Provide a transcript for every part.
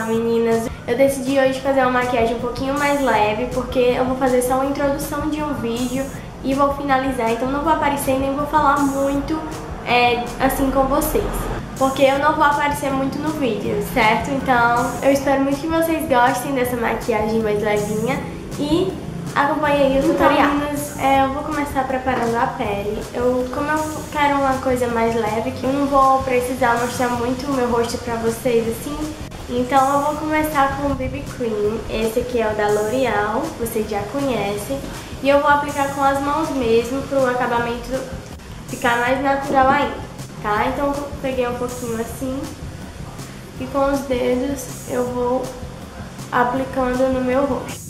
meninas! Eu decidi hoje fazer uma maquiagem um pouquinho mais leve, porque eu vou fazer só uma introdução de um vídeo e vou finalizar, então não vou aparecer nem vou falar muito assim com vocês, porque eu não vou aparecer muito no vídeo, certo? Então eu espero muito que vocês gostem dessa maquiagem mais levinha e acompanhem aí o tutorial. Meninas, eu vou começar preparando a pele. Como eu quero uma coisa mais leve, que eu não vou precisar mostrar muito o meu rosto pra vocês assim, então eu vou começar com o BB Cream. Esse aqui é o da L'Oreal, vocês já conhecem. E eu vou aplicar com as mãos mesmo, para o acabamento ficar mais natural ainda, tá? Então eu peguei um pouquinho assim e com os dedos eu vou aplicando no meu rosto.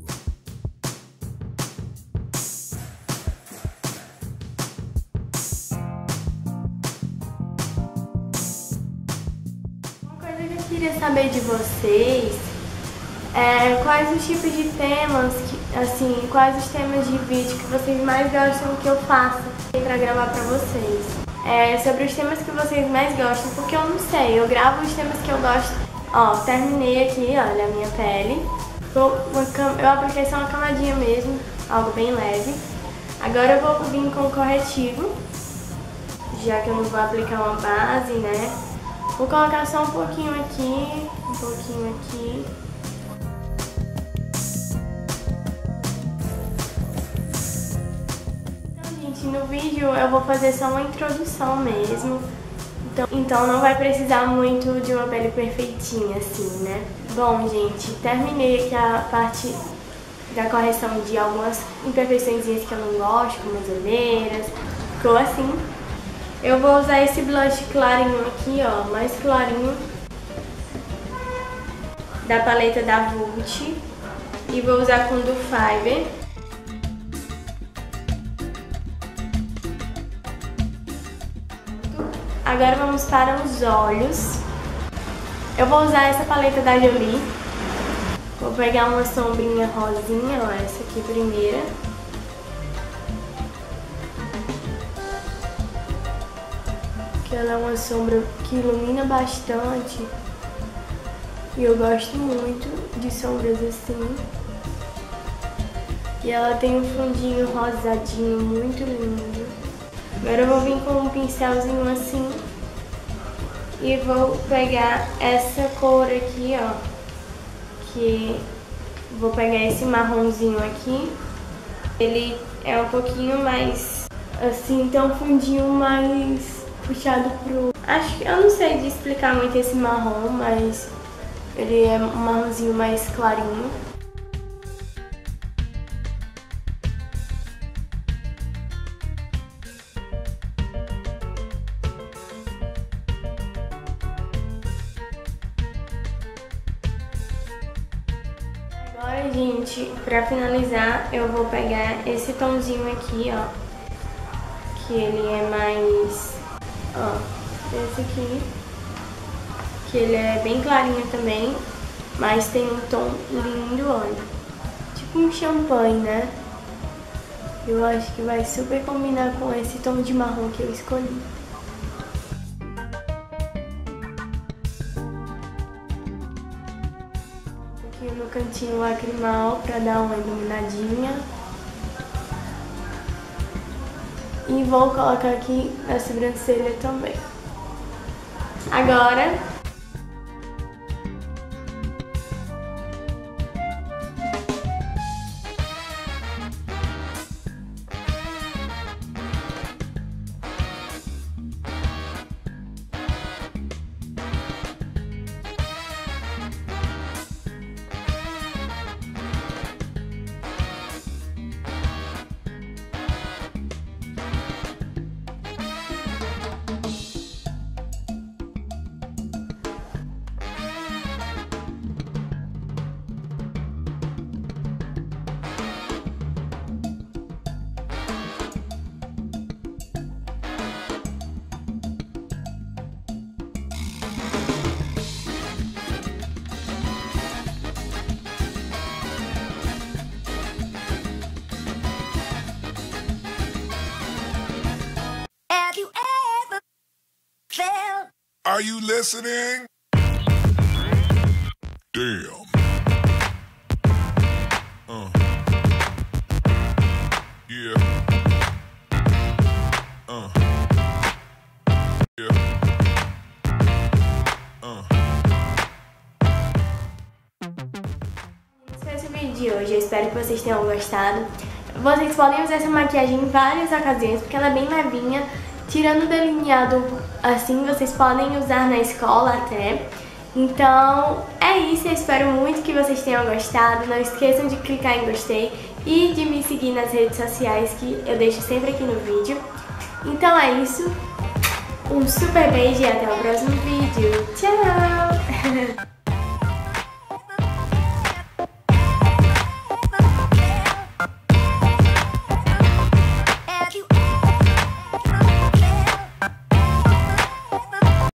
Queria saber de vocês quais os tipos de temas, quais os temas de vídeo que vocês mais gostam que eu faça pra gravar pra vocês. Sobre os temas que vocês mais gostam, porque eu não sei, eu gravo os temas que eu gosto. Ó, terminei aqui, olha a minha pele. Eu apliquei só uma camadinha mesmo, algo bem leve. Agora eu vou vir com corretivo, já que eu não vou aplicar uma base, né? Vou colocar só um pouquinho aqui, um pouquinho aqui. Então, gente, no vídeo eu vou fazer só uma introdução mesmo. Então não vai precisar muito de uma pele perfeitinha assim, né? Bom, gente, terminei aqui a parte da correção de algumas imperfeições que eu não gosto, como as olheiras. Ficou assim. Eu vou usar esse blush clarinho aqui, ó, mais clarinho, da paleta da Vult, e vou usar com do Fiber. Agora vamos para os olhos. Eu vou usar essa paleta da Jolie. Vou pegar uma sombrinha rosinha, ó, essa aqui primeira. Ela é uma sombra que ilumina bastante e eu gosto muito de sombras assim. E ela tem um fundinho rosadinho muito lindo. Agora eu vou vir com um pincelzinho assim e vou pegar essa cor aqui, ó, que vou pegar esse marronzinho aqui. Ele é um pouquinho mais assim, tem um fundinho mais puxado pro... eu não sei de explicar muito esse marrom, mas ele é um marronzinho mais clarinho. Agora, gente, pra finalizar, eu vou pegar esse tomzinho aqui, ó, que ele é mais... Ó, esse aqui, que ele é bem clarinho também, mas tem um tom lindo, olha, tipo um champanhe, né? Eu acho que vai super combinar com esse tom de marrom que eu escolhi. Aqui no cantinho lacrimal pra dar uma iluminadinha. E vou colocar aqui na sobrancelha também. Agora, Are you listening? Damn. Yeah. Yeah. Esse foi o vídeo de hoje, eu espero que vocês tenham gostado. Vocês podem usar essa maquiagem em várias ocasiões, porque ela é bem levinha. Tirando o delineado assim, vocês podem usar na escola até. Então, é isso. Eu espero muito que vocês tenham gostado. Não esqueçam de clicar em gostei e de me seguir nas redes sociais, que eu deixo sempre aqui no vídeo. Então é isso. Um super beijo e até o próximo vídeo. Tchau!